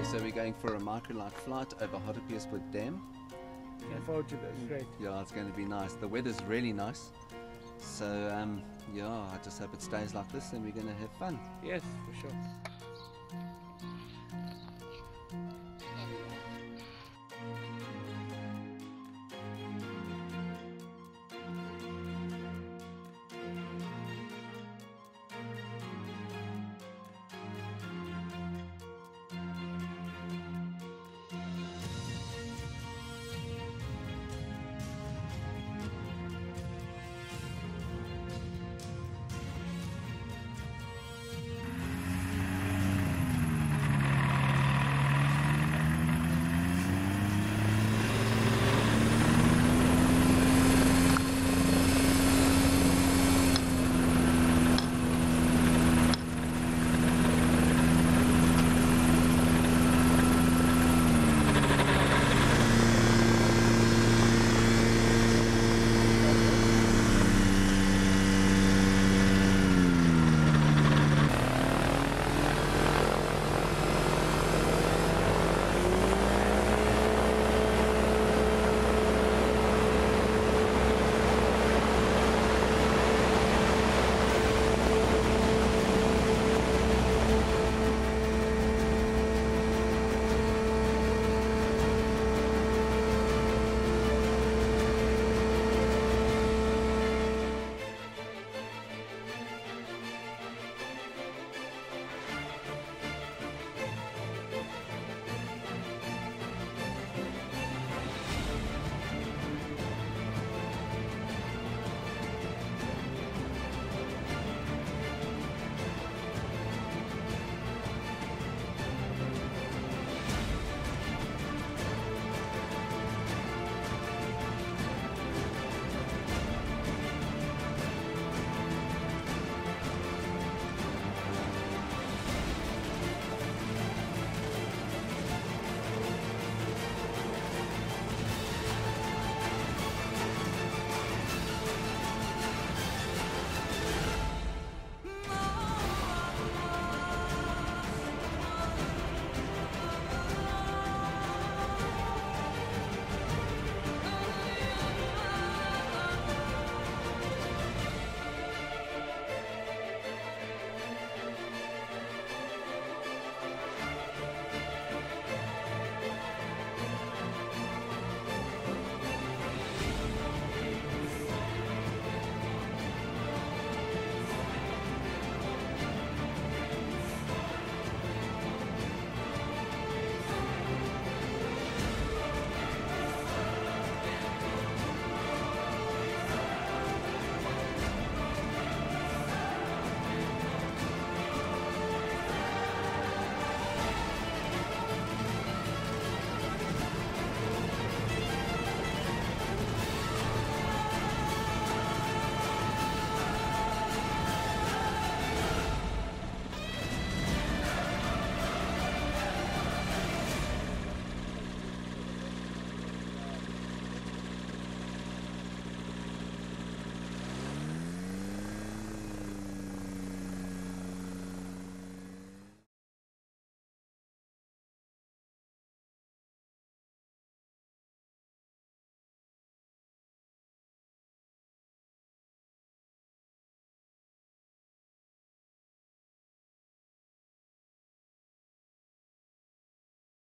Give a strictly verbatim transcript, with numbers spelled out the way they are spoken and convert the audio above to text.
Okay, so we're going for a microlight flight over Hartebeespoort Dam. Looking forward to this. Great. Yeah, it's going to be nice. The weather's really nice. So, um, yeah, I just hope it stays like this and we're going to have fun. Yes, for sure.